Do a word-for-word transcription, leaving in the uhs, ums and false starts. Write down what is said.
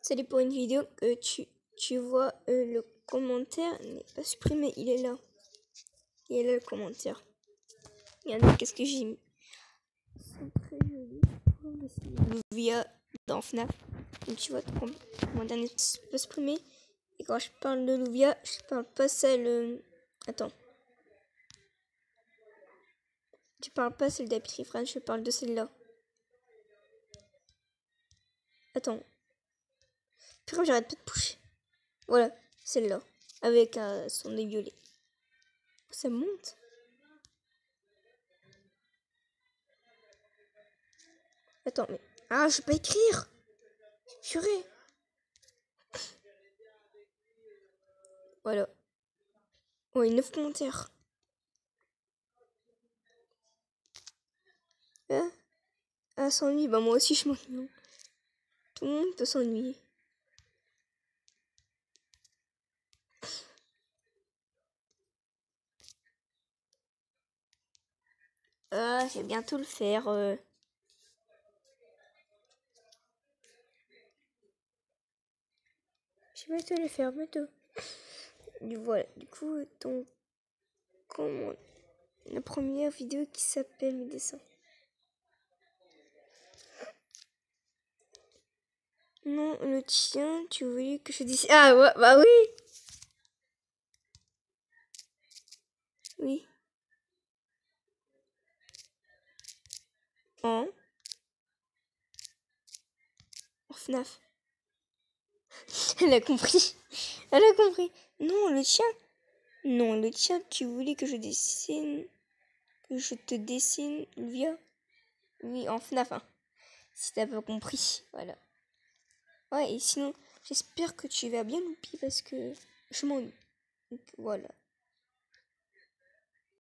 C'est pour une vidéo que tu, tu vois euh, le commentaire n'est pas supprimé, il est là. Il est là le commentaire. Regardez qu'est-ce que j'ai mis. C'est très joli. Louvia dans Fnaf. Donc tu vois ton commentaire n'est pas supprimé. Et quand je parle de Louvia, je parle pas celle. Euh... Attends. Tu parles pas celle d'Apitrifran, je parle de celle-là. Attends. Pourquoi j'arrête pas de pousser? Voilà, celle-là. Avec euh, son œil violet. Ça monte. Attends, mais... Ah, je peux pas écrire. Purée. Voilà. Ouais, neuf commentaires. Hein? Ah, s'ennuie. Bah, moi aussi, je m'ennuie. Tout le monde peut s'ennuyer. Ah, je vais bientôt le faire. Euh... Je vais bientôt le faire, bientôt. Du, voilà. Du coup, donc... Comment... La première vidéo qui s'appelle Mes dessins. Non, le tien, tu voulais que je dise... Ah, ouais, bah oui. Oui. En... En Fnaf. Elle a compris. Elle a compris. Non, le tien. Non, le tien, tu voulais que je dessine... Que je te dessine, Luvia. Oui, en Fnaf, hein. Si t'as pas compris, voilà. Ouais, et sinon, j'espère que tu vas bien, Loupi, parce que je m'ennuie. Donc, voilà.